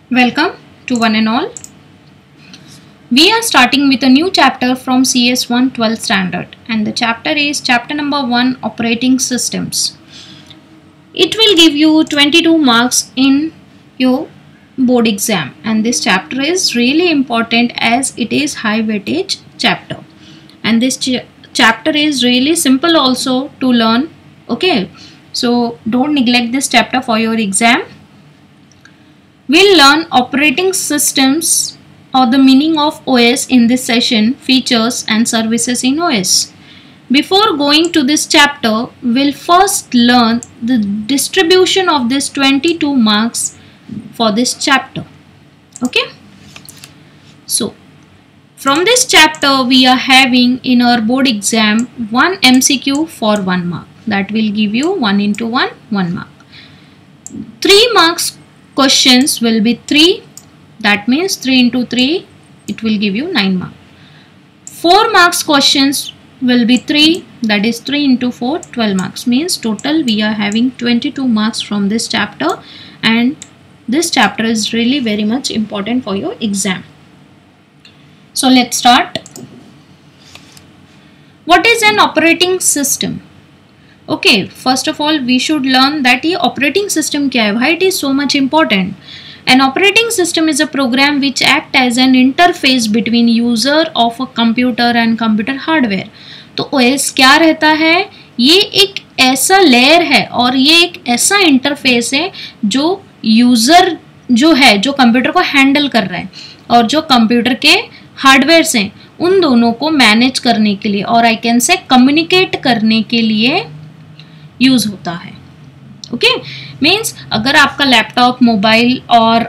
Welcome to one and all. We are starting with a new chapter from CS1 12th standard, and the chapter is chapter number 1, operating systems. It will give you 22 marks in your board exam, and this chapter is really important as it is high weightage chapter, and this chapter is really simple also to learn. Okay, so don't neglect this chapter for your exam. We'll learn operating systems or the meaning of OS in this session, features and services in OS. Before going to this chapter, we'll first learn the distribution of this 22 marks for this chapter. Okay. So, from this chapter, we are having in our board exam 1 MCQ for 1 mark. That will give you 1 into 1, 1 mark. 3 marks questions will be 3, that means 3 into 3 it will give you 9 marks. 4 marks questions will be 3, that is 3 into 4 12 marks, means total we are having 22 marks from this chapter, and this chapter is really very much important for your exam. So let's start. What is an operating system? Okay, first of all we should learn that ये operating system क्या है, why it is so much important. An operating system is a program which act as an interface between user of a computer and computer hardware. तो OS क्या रहता है, ये एक ऐसा लेयर है और ये एक ऐसा इंटरफेस है जो यूज़र जो है, जो कंप्यूटर को हैंडल कर रहा है और जो कंप्यूटर के हार्डवेयर हैं उन दोनों को मैनेज करने के लिए और आई कैन से कम्युनिकेट करने के लिए यूज होता है. ओके, मीन्स अगर आपका लैपटॉप मोबाइल और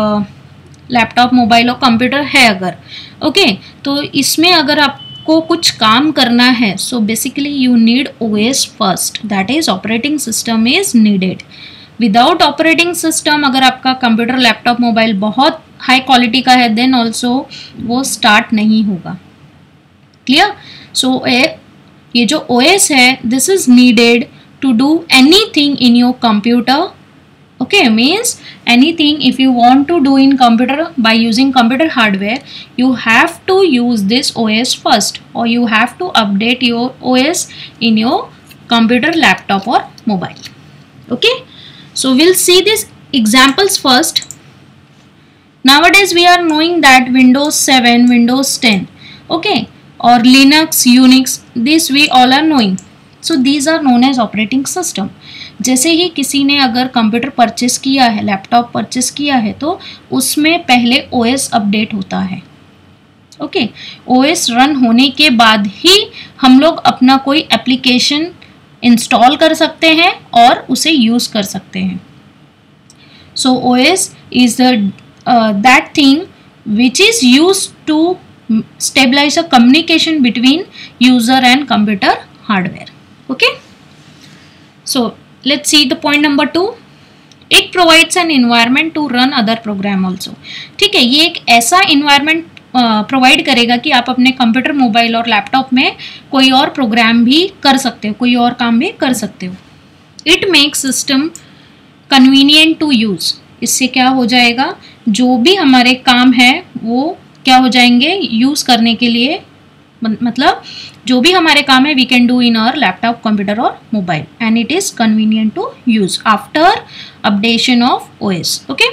कंप्यूटर है अगर ओके तो इसमें अगर आपको कुछ काम करना है so basically you need OS first, that is operating system is needed. Without operating system अगर आपका कंप्यूटर लैपटॉप मोबाइल बहुत हाई क्वालिटी का है देन ऑल्सो वो स्टार्ट नहीं होगा. क्लियर? सो ये जो ओएस है this is needed to do anything in your computer. Okay, means anything if you want to do in computer by using computer hardware, you have to use this OS first, or you have to update your OS in your computer, laptop or mobile. Okay, so we'll see these examples first. Nowadays we are knowing that Windows 7, Windows 10, okay, or Linux, Unix, this we all are knowing. So these are known as operating system. जैसे ही किसी ने अगर computer purchase किया है, laptop purchase किया है तो उसमें पहले ओएस अपडेट होता है. ओके, ओएस रन होने के बाद ही हम लोग अपना कोई एप्लीकेशन इंस्टॉल कर सकते हैं और उसे यूज़ कर सकते हैं. So OS is that thing which is used to stabilize a communication between user and computer hardware. Okay, so let's see the point number 2. It provides an environment to run other program also. ठीक है, ये एक ऐसा environment provide करेगा कि आप अपने computer, mobile और लैपटॉप में कोई और प्रोग्राम भी कर सकते हो, कोई और काम भी कर सकते हो. It makes system convenient to use. इससे क्या हो जाएगा, जो भी हमारे काम है वो क्या हो जाएंगे यूज़ करने के लिए, मतलब जो भी हमारे काम है we can do in our laptop, computer और mobile, and it is convenient to use after updation of OS. Okay,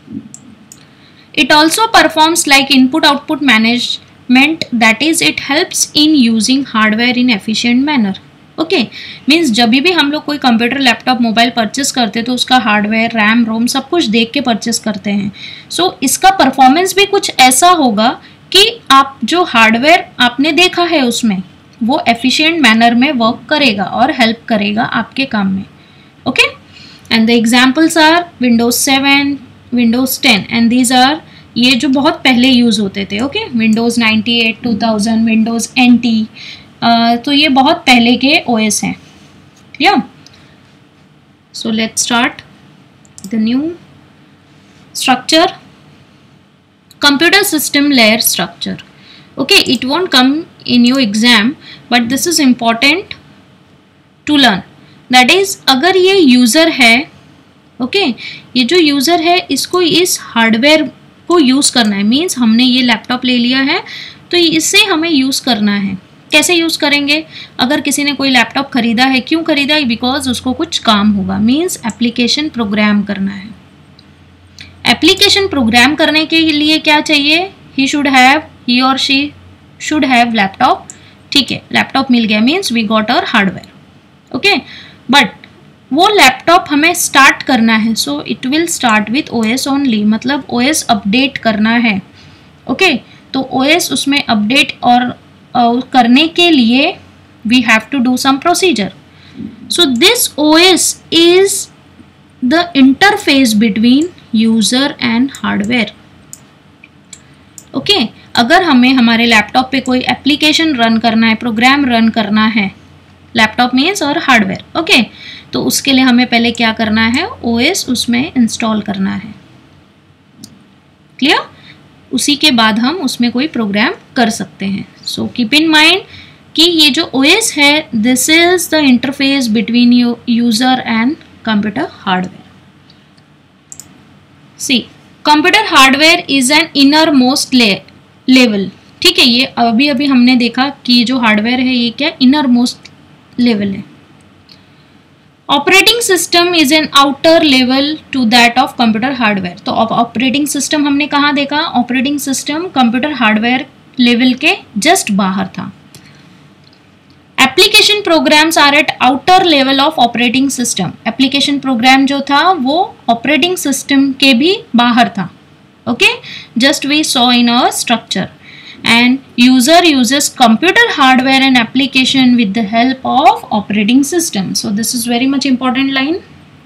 it also performs like input output management, that is it helps in using hardware in efficient manner. Okay, means जब भी हम लोग कोई computer, laptop, mobile purchase करते हैं तो उसका hardware, RAM, रोम सब कुछ देख के परचेस करते हैं. सो इसका परफॉर्मेंस भी कुछ ऐसा होगा कि आप जो हार्डवेयर आपने देखा है उसमें वो एफिशिएंट मैनर में वर्क करेगा और हेल्प करेगा आपके काम में. Okay, and the examples are Windows 7, Windows 10, and these are ये जो बहुत पहले यूज़ होते थे. ओके, विंडोज 98, 2000, विंडोज NT, तो ये बहुत पहले के ओएस हैं. या so let's start the new structure. Computer system layer structure. Okay, it won't come in your exam, but this is important to learn. That is, अगर ये user है ओके ये जो यूज़र है इसको इस हार्डवेयर को यूज़ करना है, मीन्स हमने ये लैपटॉप ले लिया है तो इससे हमें यूज़ करना है। कैसे यूज़ करेंगे? अगर किसी ने कोई लैपटॉप खरीदा है, क्यों खरीदा है? बिकॉज उसको कुछ काम होगा, मीन्स एप्लीकेशन प्रोग्राम करना है। एप्लीकेशन प्रोग्राम करने के लिए क्या चाहिए? ही और शी शुड हैव लैपटॉप। ठीक है, लैपटॉप मिल गया means we got our hardware. Okay, but वो लैपटॉप हमें स्टार्ट करना है, so it will start with OS only, मतलब ओएस अपडेट करना है। ओके, तो ओएस उसमें अपडेट और करने के लिए we have to do some procedure. So this OS is the interface between user and hardware. Okay, अगर हमें हमारे लैपटॉप पे कोई एप्लीकेशन रन करना है, प्रोग्राम रन करना है, लैपटॉप मीन्स और हार्डवेयर, ओके, तो उसके लिए हमें पहले क्या करना है? ओएस उसमें इंस्टॉल करना है। क्लियर? उसी के बाद हम उसमें कोई प्रोग्राम कर सकते हैं। सो कीप इन माइंड कि ये जो ओएस है, this is the interface between user and computer hardware. See, computer hardware is an innermost level. ठीक है, ये अभी अभी हमने देखा कि जो हार्डवेयर है ये क्या? इनर मोस्ट लेवल है। Operating system is an outer level to that of computer hardware. तो ऑपरेटिंग सिस्टम हमने कहाँ देखा? Operating system computer hardware level के जस्ट बाहर था। Application programs are at outer level of operating system. Application program जो था वो ऑपरेटिंग सिस्टम के भी बाहर था। Okay, just we saw in our structure. And user uses computer hardware and application with the help of operating system. So this is very much important line,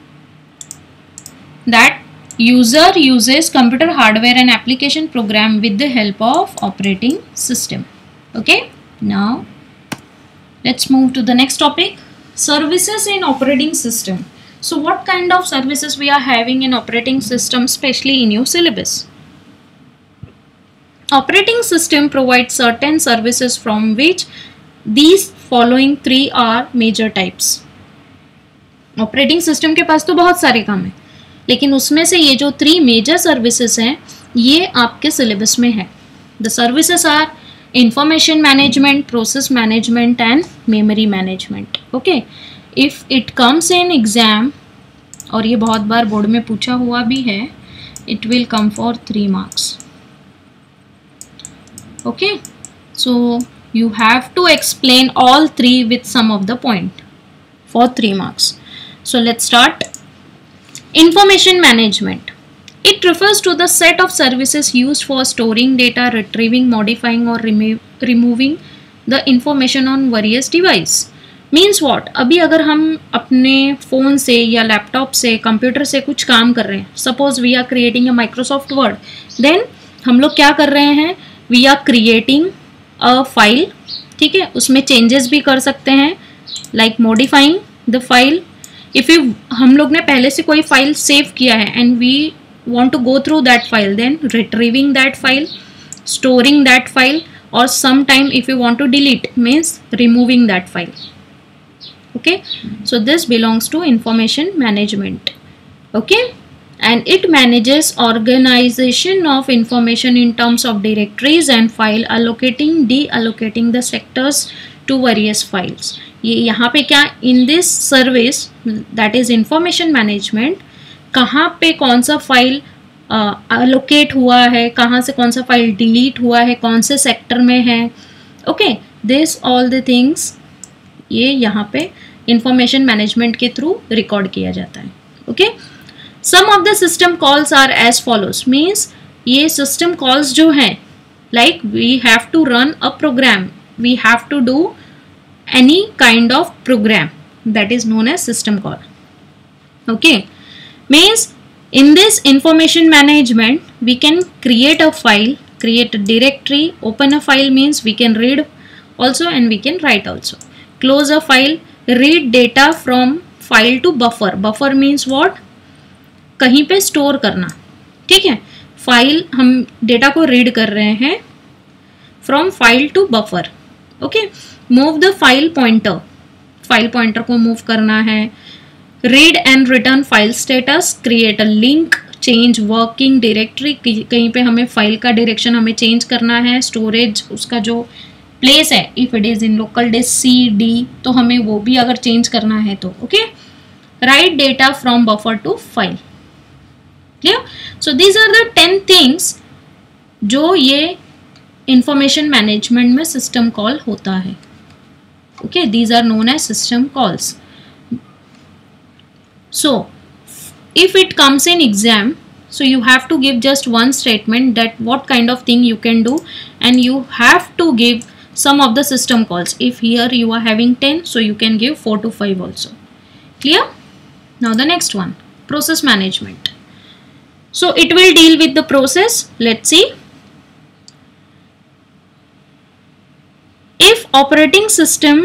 that user uses computer hardware and application program with the help of operating system. Okay, now let's move to the next topic, services in operating system. So what kind of services we are having in operating system, especially in your syllabus? Operating system provides certain services from which these following three are major types. Operating system के पास तो बहुत सारे काम हैं, लेकिन उसमें से ये जो 3 मेजर सर्विसेज हैं ये आपके सिलेबस में है। The services are information management, process management and memory management. Okay, if it comes in exam, और ये बहुत बार बोर्ड में पूछा हुआ भी है, it will come for 3 marks. Okay, so you have to explain all 3 with some of the point for 3 marks. So let's start. Information management. It refers to the set of services used for storing data, retrieving, modifying or removing the information on various device. Means what? अभी अगर हम अपने phone से या laptop से, computer से कुछ काम कर रहे हैं, suppose we are creating a Microsoft Word, then हम लोग क्या कर रहे हैं? We are creating a file. ठीक है, उसमें चेंजेस भी कर सकते हैं, like modifying the file. If you, हम लोग ने पहले से कोई फाइल सेव किया है and we want to go through that file, then retrieving that file, storing that file, और some time if you want to delete means removing that file. Okay, so this belongs to information management. Okay, and it manages organization of information in terms of directories and file, allocating, deallocating the sectors to various files. ये यहाँ पे क्या, in this service that is information management, कहाँ पे कौन सा file allocate हुआ है, कहाँ से कौन सा फाइल डिलीट हुआ है, कौन से सेक्टर में है। Okay, this all the things ये यहाँ पे इंफॉर्मेशन मैनेजमेंट के थ्रू रिकॉर्ड किया जाता है। Okay, Some of the system calls are as follows, means ये system calls जो हैं, like we have to run a program, we have to do any kind of program, that is known as system call. Okay, means in this information management we can create a file, create a directory, open a file means we can read also and we can write also, close a file, read data from file to buffer. Buffer means what? कहीं पे store करना। ठीक है, file, हम data को read कर रहे हैं from file to buffer. Okay, move the file pointer, file pointer को मूव करना है, read and return file status, create a link, change working directory, कहीं पे हमें फाइल का डायरेक्शन हमें चेंज करना है, स्टोरेज उसका जो प्लेस है, if it is in local disk C D तो हमें वो भी अगर चेंज करना है तो okay. Right data from buffer to file. Clear? So these are the 10 things जो ये इंफॉर्मेशन मैनेजमेंट में सिस्टम कॉल होता है। Okay, these are known as system calls. So if it comes in exam, so you have to give just one statement that what kind of thing you can do, and you have to give some of the system calls. If here you are having 10, so you can give 4 to 5 also. Clear? Now the next one, process management. So it will deal with the process. Let's see. If operating system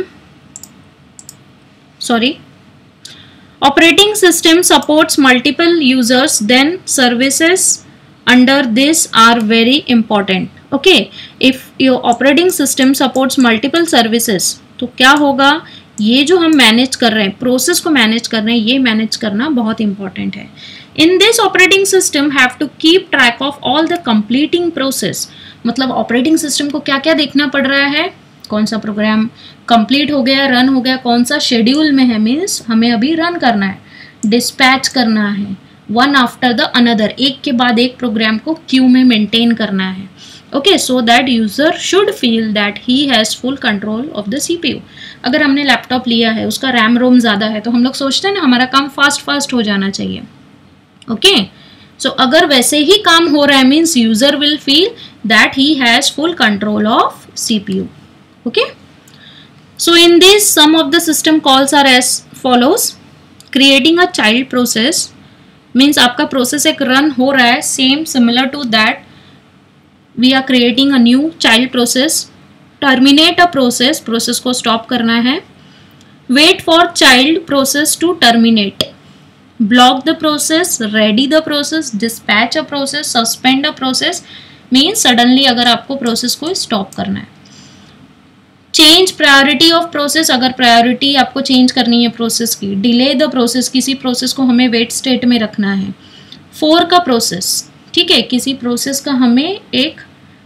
supports multiple users, then services under this are very important. Okay, if your operating system supports multiple services, तो क्या होगा, ये जो हम manage कर रहे हैं, process को मैनेज कर रहे हैं, ये मैनेज करना बहुत इंपॉर्टेंट है। In this operating system have to keep track of all the completing process. मतलब ऑपरेटिंग सिस्टम को क्या क्या देखना पड़ रहा है, कौन सा प्रोग्राम कंप्लीट हो गया, रन हो गया, कौन सा शेड्यूल में है, मीन्स हमें अभी रन करना है, डिस्पैच करना है, वन आफ्टर द अनदर, एक के बाद एक प्रोग्राम को क्यू में मेंटेन करना है। Okay, so that user should feel that he has full control of the CPU. अगर हमने लैपटॉप लिया है, उसका रैम रोम ज़्यादा है, तो हम लोग सोचते हैं ना हमारा काम फास्ट हो जाना चाहिए। ओके, सो अगर वैसे ही काम हो रहा है, means user will feel that he has full control of CPU. Okay, so in this some of the system calls are as follows. Creating a child process means आपका प्रोसेस एक रन हो रहा है, same similar to that we are creating a new child process. Terminate a process, process को stop करना है। Wait for child process to terminate, block the process, ready the process, dispatch a process, suspend a process, means suddenly अगर आपको process को stop करना है। Change priority of process, अगर priority आपको चेंज करनी है प्रोसेस की। डिले द प्रोसेस, किसी प्रोसेस को हमें वेट स्टेट में रखना है। फोर्क का प्रोसेस, ठीक है, किसी प्रोसेस का हमें एक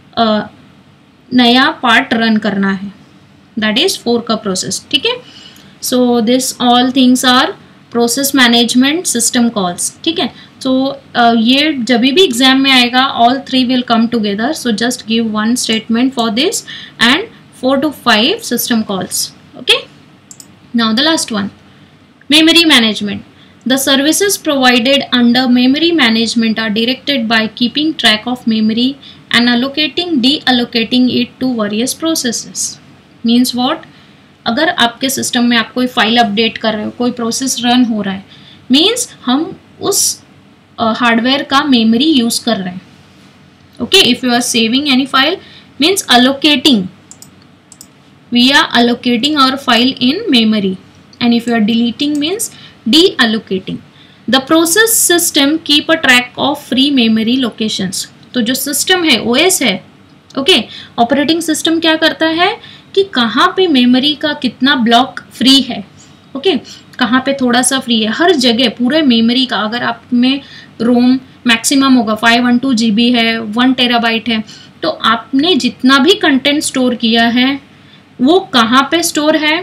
नया पार्ट रन करना है, दैट इज फोर्क का प्रोसेस। ठीक है, so this all things are process management system calls. ठीक है, तो ये जब भी एग्जाम में आएगा, all 3 will come together, so just give one statement for this and 4 to 5 system calls. Okay, now the last one, memory management. The services provided under memory management are directed by keeping track of memory and allocating deallocating it to various processes. Means what? अगर आपके system में आप कोई file update कर रहे हो, कोई process run हो रहा है, मीन्स हम उस हार्डवेयर का मेमोरी यूज कर रहे हैं। Okay, if you are saving any file means allocating, we are allocating our file in memory, and if you are deleting means deallocating. The process system keep a track of free memory locations. तो जो system है, OS है, okay, operating system क्या करता है कि कहाँ पे मेमोरी का कितना ब्लॉक फ्री है, ओके, कहाँ पे थोड़ा सा फ्री है, हर जगह पूरे मेमोरी का। अगर आप में रोम मैक्सिमम होगा 512 GB है, 1 TB है, तो आपने जितना भी कंटेंट स्टोर किया है वो कहाँ पे स्टोर है।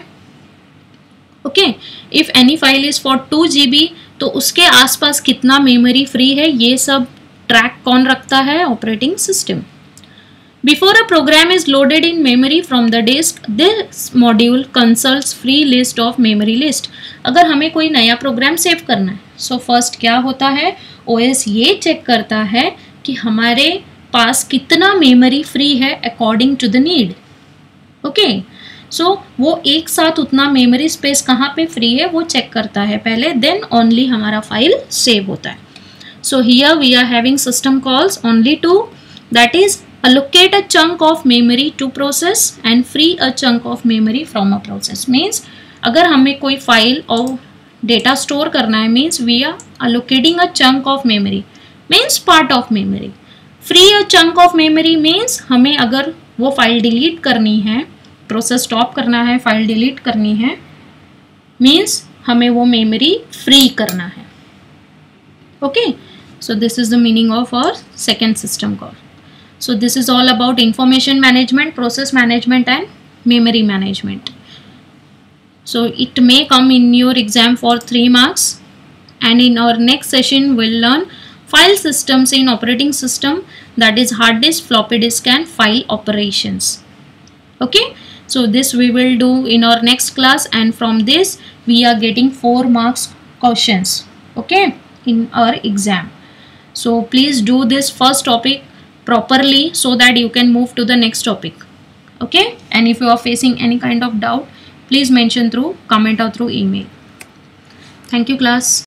Okay, if any file is for 2 GB, तो उसके आसपास कितना मेमोरी फ्री है, ये सब ट्रैक कौन रखता है? Operating system. Before a program is loaded in memory from the disk, this module consults free list of memory list. अगर हमें कोई नया प्रोग्राम सेव करना है, सो फर्स्ट क्या होता है, OS ये चेक करता है कि हमारे पास कितना मेमोरी फ्री है according to the need. Okay, so वो एक साथ उतना मेमोरी स्पेस कहाँ पे फ्री है वो चेक करता है पहले, देन ओनली हमारा फाइल सेव होता है। So here we are having system calls only two, that is allocate a chunk of memory to process and free a chunk of memory from a process. Means अगर हमें कोई file और data store करना है, means we are allocating a chunk of memory, means part of memory. Free a chunk of memory means हमें अगर वो file delete करनी है, प्रोसेस स्टॉप करना है, फाइल डिलीट करनी है, मीन्स हमें वो मेमोरी फ्री करना है. Okay, so this is the meaning of our second system call. So this is all about information management, process management and memory management. So it may come in your exam for 3 marks, and in our next session we'll learn file systems in operating system, that is hard disk, floppy disk and file operations. Okay, so this we will do in our next class, and from this we are getting 4 marks questions, okay, in our exam. So please do this first topic properly so that you can move to the next topic. Okay, and if you are facing any kind of doubt, please mention through comment or through email. Thank you class.